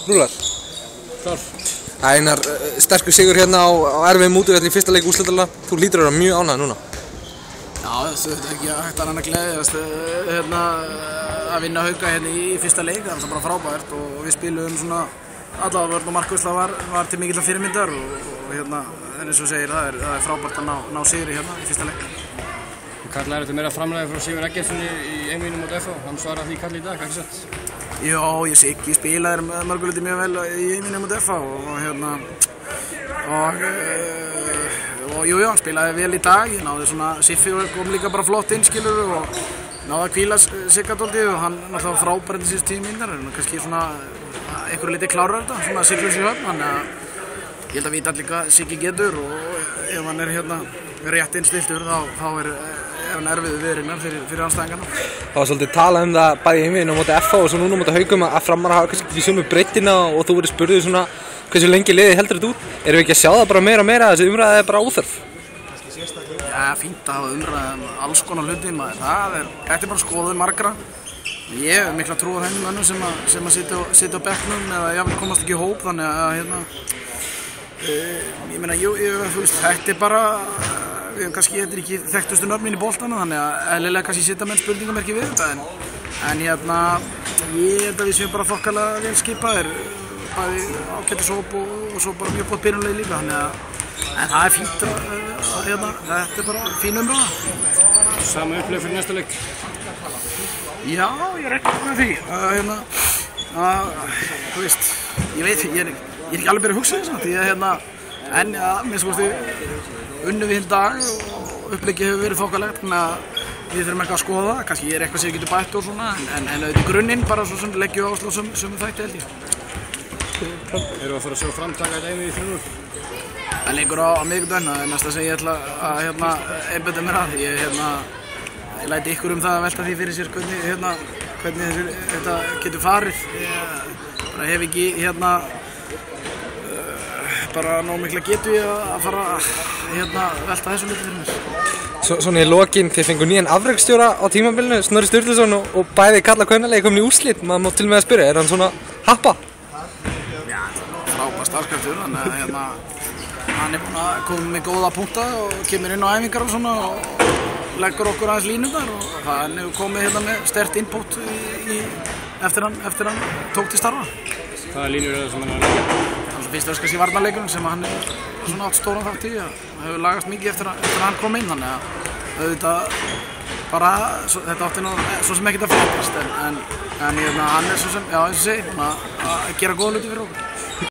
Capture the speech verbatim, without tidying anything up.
Rúlar? Klár. Einar, sterkur sigur hérna á, á erfiðum útivelli í fyrsta leik úrslitadeilda. Þú hlýtur að vera mjög ánægður núna. Já, þetta er ekki hægt annað að gleðjast hérna, að vinna Hauka hérna í fyrsta leik, það er alltaf bara frábært og við spilum svona allavega vörn og markvarsla var, var til mikillar fyrirmyndar og, og hérna, eins og segir, það er, það er frábært að ná, ná sigri hérna í fyrsta leik. Kallar þetta meira framlega frá Sigurði Eggertsssyni í einvíginu móti F H, hann svarar því kalli í dag, ekki satt? Já, ég sé ekki, ég spilaði mörguleiti mjög vel í einvíginu móti F H og, og hérna, og, og jú, jú, hann spilaði vel í dag, ég náði svona, Siffi kom líka bara flott inn, skilur og náði að hvíla Sigga dálítið og hann náttúrulega frábærið í síðustu tíu mínútur, en kannski svona einhverju liti klárar þetta, svona siglur sér höfn, þannig að ég held að vita allir hvað Siggi getur og ef hann er hérna rétt innstiltur þá, þá er, er hann erfiðu viðrinnar fyrir, fyrir anstæðingarna. Það var svolítið talað um það bæði í einvíginu á móti F H og svo núna á móti Haukum að Framar hafa kannski ekki sömu breyttina og þú verið spurður svona hversu lengi liðið heldur þetta út. Erum við ekki að sjá það bara meira og meira að þessi umræða er bara óþörf? Já, fínt að hafa umræða um alls konar hluti, maður. Það er, þetta er bara skoðuð margra. Ég hef mikla trú á þeim mönnum sem að, sem að sitja, sitja á bekknum eða jafnvel komast ekki í hóp, þannig að hérna, e, ég meina, jú, ég, þú veist, þetta er bara, við hefum kannski, þetta er ekki þekktustu nöfnin í boltana, þannig að eðlilega kannski sitja menn spurningamerki við þetta, en, en hérna, ég held að við séum bara þokkalega vel skipaðir, bæði ágætis hóp og, og svo bara mjög gott byrjunlega líka, þannig að, en það er fínt að, að hérna, þetta er bara fín umræða. Sama upplegg fyrir næsta leik? Já, ég er ekki með því, að hérna, að, þú veist, ég veit, ég er, ég er ekki alveg byrjað að hugsa þess að því að hérna, en ja, minnst þú veist, unnum við hinn dag og uppleggið hefur verið þokkalegt, þannig að við þurfum eitthvað að skoða það, kannski ég er eitthvað sem ég getur bætt og svona, en, en auðvitað í grunninn bara svo sem leggjum við áherslu á sömu þætti held ég. Erum við að fara að sjá framtaka í einvígi þrjú núll? Það leikur á, á miðvikudaginn, það er næsta sem ég ætla að hérna, einbeita mér að, ég hérna, ég læti ykkur um það að velta því fyrir sér hvernig, hérna, hvernig þessi, þetta getur farið. Ég bara hef ekki hérna, uh, bara nóg mikla getu ég að fara að hérna, velta þessu hluti fyrir mér. Svo, svona í lokin, þið fengu nýjan afreksstjóra á tímabilinu, Snorri Sturluson og, og bæði kalla kvennalegi komin í úrslit, maður má til með að spyrja, er hann svona happa? Já, frábær starfskraftur, þannig að hérna, hann er búinn að koma með góða punkta og kemur inn á æfingar og svona og leggur okkur aðeins línundar og hann hefur komið hérna með sterkt input í, í, eftir, hann, eftir hann tók til starfa. Hvaða línur er það sem hann er að leggja? Það er fyrst og skast í varnarleikunum sem hann er svona átt stóran þátt í að það hefur lagast mikið eftir að, eftir að hann kom inn, þannig að auðvitað bara, svo, þetta átti nú svo sem ekkert að fréttast en, en, en hérna, hann er svo sem, já eins og segi, að gera góða hluti fyrir okkur.